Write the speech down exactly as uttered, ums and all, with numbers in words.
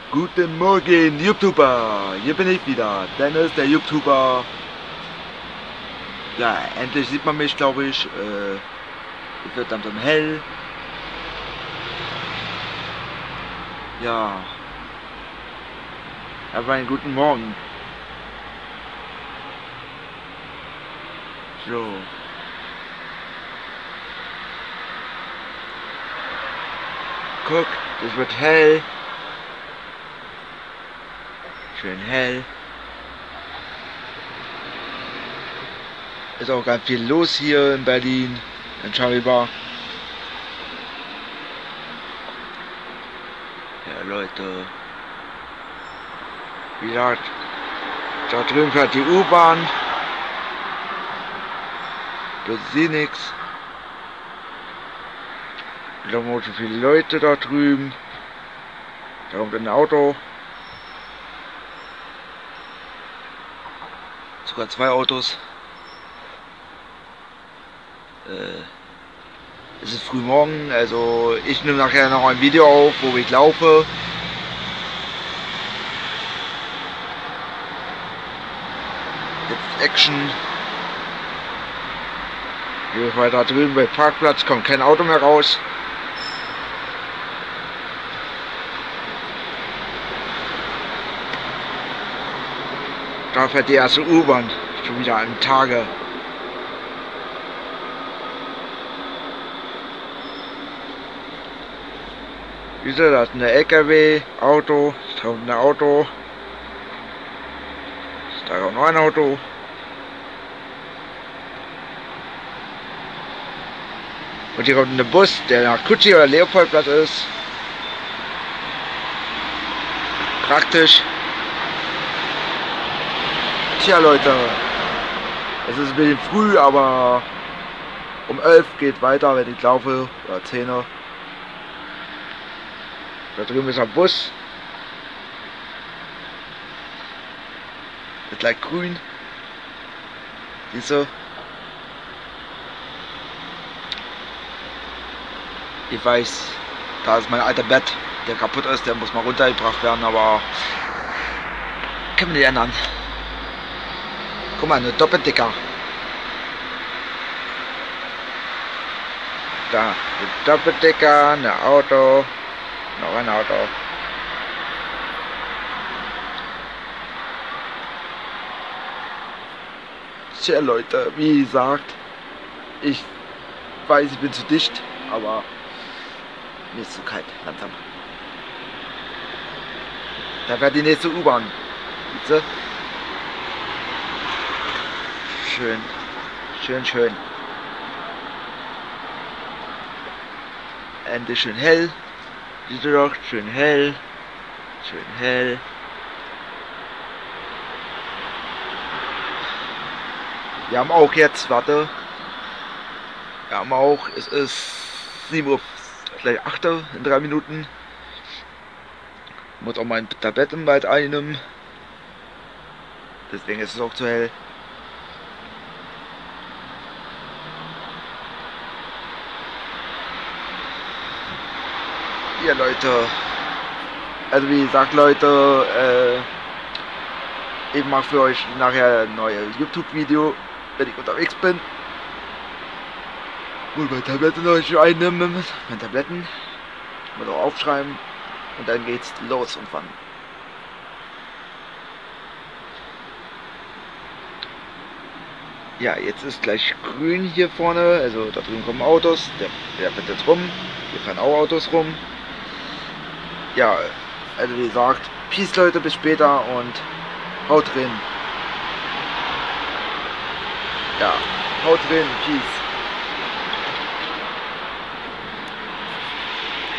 Guten Morgen, YouTuber! Hier bin ich wieder, Dennis, der YouTuber. Ja, endlich sieht man mich, glaube ich. Äh, es wird langsam hell. Ja. Aber einen guten Morgen. So. Guck, es wird hell. Schön hell. Ist auch ganz viel los hier in Berlin, in Scharibar. Ja, Leute. Wie gesagt, da drüben fährt die U-Bahn. Das sehe nichts. Da sind so viele Leute da drüben. Da kommt ein Auto. Sogar zwei Autos. Äh, es ist früh morgen, also ich nehme nachher noch ein Video auf, wo ich laufe. Jetzt Action. Hier weiter drüben bei Parkplatz kommt kein Auto mehr raus. Da fährt die erste U-Bahn, schon wieder am Tage. Wieso, da ist eine L K W, Auto, da kommt ein Auto. Da kommt noch ein Auto. Und hier kommt ein Bus, der nach Kutschi oder Leopoldplatz ist. Praktisch. Tja Leute, es ist ein bisschen früh, aber um elf geht weiter, wenn ich laufe, oder zehn. Da drüben ist ein Bus. Ist gleich grün. Siehst du? Ich weiß, da ist mein alter Bett, der kaputt ist, der muss mal runtergebracht werden, aber können wir nicht ändern. Guck mal, eine Doppeldicker. Da, eine Doppeldicker, ein Auto, noch ein Auto. Tja Leute, wie gesagt, ich weiß, ich bin zu dicht, aber mir ist zu kalt, langsam. Da fährt die nächste U-Bahn. Siehst du? Schön, schön, schön. Endlich schön hell. Siehst du doch, schön hell. Schön hell. Wir haben auch jetzt, warte. Wir haben auch, es ist sieben Uhr, gleich acht Uhr in drei Minuten. Ich muss auch mein Tabletten bald einnehmen. Deswegen ist es auch zu hell. Ja Leute, also wie gesagt Leute, äh, ich mache für euch nachher ein neues YouTube-Video, wenn ich unterwegs bin. Muss meine Tabletten euch einnehmen, meine Tabletten, muss auch aufschreiben und dann geht's los und wann. Ja, jetzt ist gleich grün hier vorne, also da drüben kommen Autos, der, der fährt jetzt rum, hier fahren auch Autos rum. Ja, also wie gesagt, Peace Leute, bis später und haut drin. Ja, haut drin, Peace.